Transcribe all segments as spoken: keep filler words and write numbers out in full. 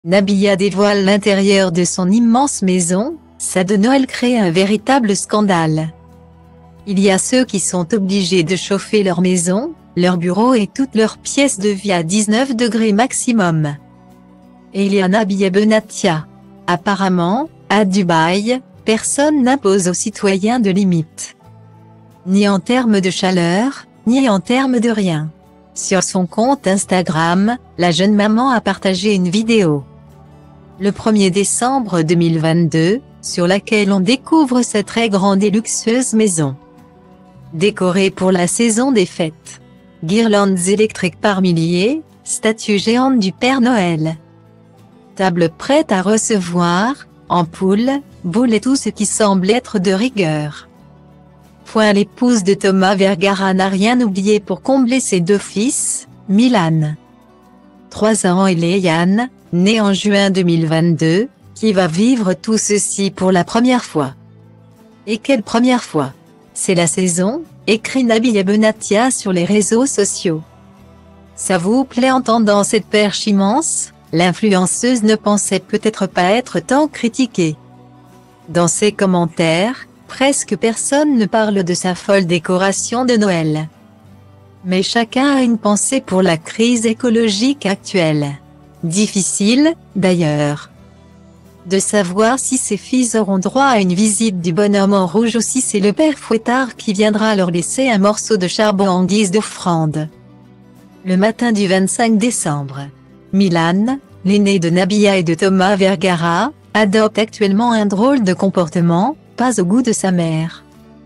Nabila dévoile l'intérieur de son immense maison, ça de Noël crée un véritable scandale. Il y a ceux qui sont obligés de chauffer leur maison, leur bureau et toutes leurs pièces de vie à dix-neuf degrés maximum. Et il y a Nabila Benatia. Apparemment, à Dubaï, personne n'impose aux citoyens de limites. Ni en termes de chaleur, ni en termes de rien. Sur son compte Instagram, la jeune maman a partagé une vidéo. Le premier décembre deux mille vingt-deux, sur laquelle on découvre sa très grande et luxueuse maison. Décorée pour la saison des fêtes. Guirlandes électriques par milliers, statues géantes du Père Noël. Table prête à recevoir, ampoules, boules et tout ce qui semble être de rigueur. Point l'épouse de Thomas Vergara n'a rien oublié pour combler ses deux fils, Milan. trois ans et Léane, née en juin deux mille vingt-deux, qui va vivre tout ceci pour la première fois. Et quelle première fois? C'est la saison, écrit Nabila Benatia sur les réseaux sociaux. Ça vous plaît? Entendant cette perche immense, l'influenceuse ne pensait peut-être pas être tant critiquée. Dans ses commentaires, presque personne ne parle de sa folle décoration de Noël. Mais chacun a une pensée pour la crise écologique actuelle. Difficile, d'ailleurs, de savoir si ses fils auront droit à une visite du bonhomme en rouge ou si c'est le père Fouettard qui viendra leur laisser un morceau de charbon en guise d'offrande. Le matin du vingt-cinq décembre, Milan, l'aîné de Nabila et de Thomas Vergara, adopte actuellement un drôle de comportement, pas au goût de sa mère.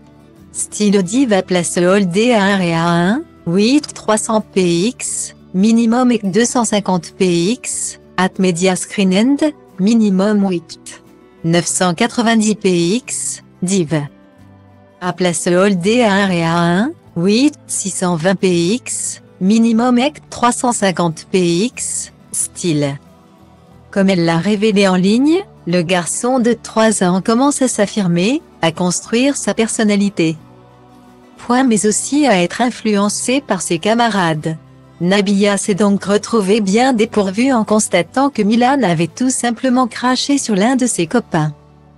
Style Diva place Holdé à un et à un, huit trois cents px, minimum et deux cent cinquante px, at media screen end, minimum huit neuf cent quatre-vingt-dix px, div. À place Holdé à un et à un, huit six cent vingt px, minimum et trois cent cinquante px, style. Comme elle l'a révélé en ligne, le garçon de trois ans commence à s'affirmer, à construire sa personnalité. Point mais aussi à être influencé par ses camarades. Nabila s'est donc retrouvée bien dépourvue en constatant que Milan avait tout simplement craché sur l'un de ses copains.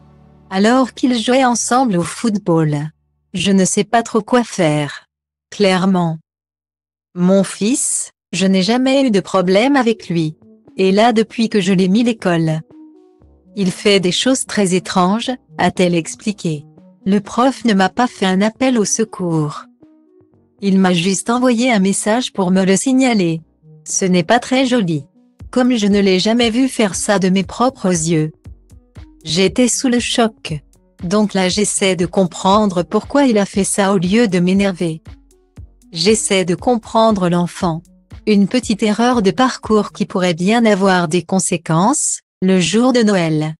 Alors qu'ils jouaient ensemble au football. Je ne sais pas trop quoi faire. Clairement. Mon fils, je n'ai jamais eu de problème avec lui. Et là depuis que je l'ai mis à l'école. Il fait des choses très étranges, a-t-elle expliqué. Le prof ne m'a pas fait un appel au secours. Il m'a juste envoyé un message pour me le signaler. Ce n'est pas très joli. Comme je ne l'ai jamais vu faire ça de mes propres yeux. J'étais sous le choc. Donc là j'essaie de comprendre pourquoi il a fait ça au lieu de m'énerver. J'essaie de comprendre l'enfant. Une petite erreur de parcours qui pourrait bien avoir des conséquences, le jour de Noël.